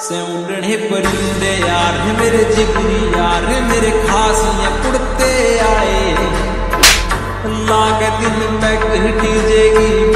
सेउंडने परिंदे यार है मेरे जिगरी यार है मेरे खास ये उड़ते आए। लाग दिल में घटी जेगी